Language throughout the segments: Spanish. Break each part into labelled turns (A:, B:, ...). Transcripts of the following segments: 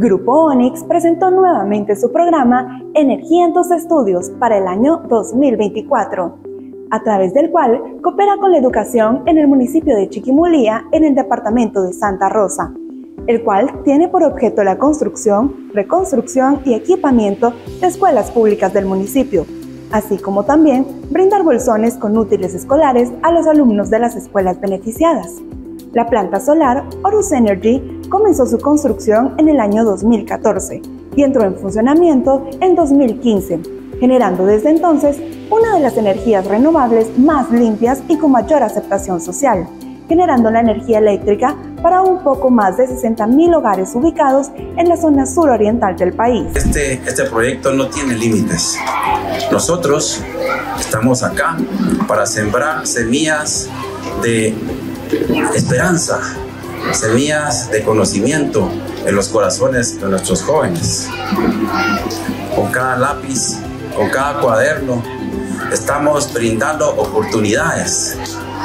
A: Grupo Onyx presentó nuevamente su programa Energía en tus estudios para el año 2024, a través del cual coopera con la educación en el municipio de Chiquimulía, en el departamento de Santa Rosa, el cual tiene por objeto la construcción, reconstrucción y equipamiento de escuelas públicas del municipio, así como también brindar bolsones con útiles escolares a los alumnos de las escuelas beneficiadas. La planta solar Horus Energy comenzó su construcción en el año 2014 y entró en funcionamiento en 2015, generando desde entonces una de las energías renovables más limpias y con mayor aceptación social, generando la energía eléctrica para un poco más de 60.000 hogares ubicados en la zona suroriental del país.
B: Este proyecto no tiene límites. Nosotros estamos acá para sembrar semillas de esperanza, semillas de conocimiento en los corazones de nuestros jóvenes. Con cada lápiz, con cada cuaderno, estamos brindando oportunidades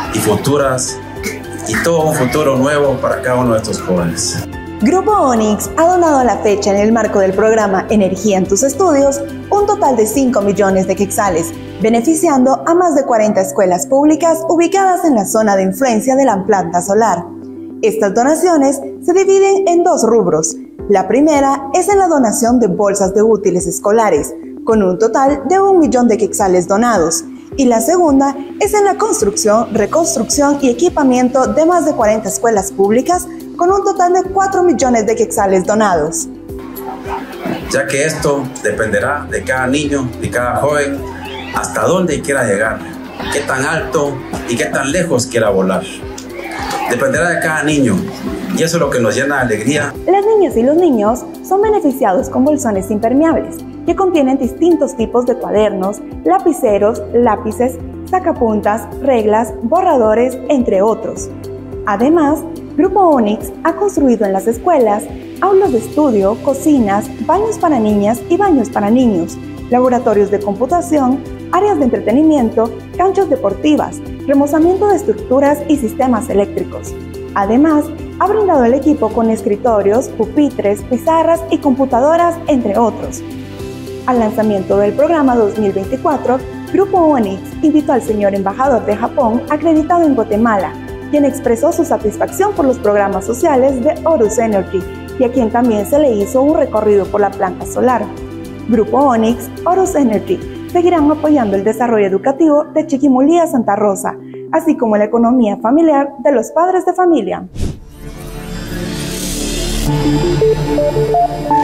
B: y todo un futuro nuevo para cada uno de estos jóvenes.
A: Grupo Onyx ha donado a la fecha, en el marco del programa Energía en tus estudios, un total de 5 millones de quetzales, beneficiando a más de 40 escuelas públicas ubicadas en la zona de influencia de la planta solar. Estas donaciones se dividen en dos rubros. La primera es en la donación de bolsas de útiles escolares, con un total de 1 millón de quetzales donados, y la segunda es en la construcción, reconstrucción y equipamiento de más de 40 escuelas públicas, con un total de 4 millones de quetzales donados.
B: Ya que esto dependerá de cada niño, de cada joven, hasta dónde quiera llegar, qué tan alto y qué tan lejos quiera volar. Dependerá de cada niño, y eso es lo que nos llena de alegría.
A: Las niñas y los niños son beneficiados con bolsones impermeables, que contienen distintos tipos de cuadernos, lapiceros, lápices, sacapuntas, reglas, borradores, entre otros. Además, Grupo Onyx ha construido en las escuelas aulas de estudio, cocinas, baños para niñas y baños para niños, laboratorios de computación, áreas de entretenimiento, canchas deportivas, remozamiento de estructuras y sistemas eléctricos. Además, ha brindado el equipo con escritorios, pupitres, pizarras y computadoras, entre otros. Al lanzamiento del programa 2024, Grupo Onyx invitó al señor embajador de Japón acreditado en Guatemala, quien expresó su satisfacción por los programas sociales de Horus Energy y a quien también se le hizo un recorrido por la planta solar. Grupo Onyx, Horus Energy seguirán apoyando el desarrollo educativo de Chiquimulía, Santa Rosa, así como la economía familiar de los padres de familia.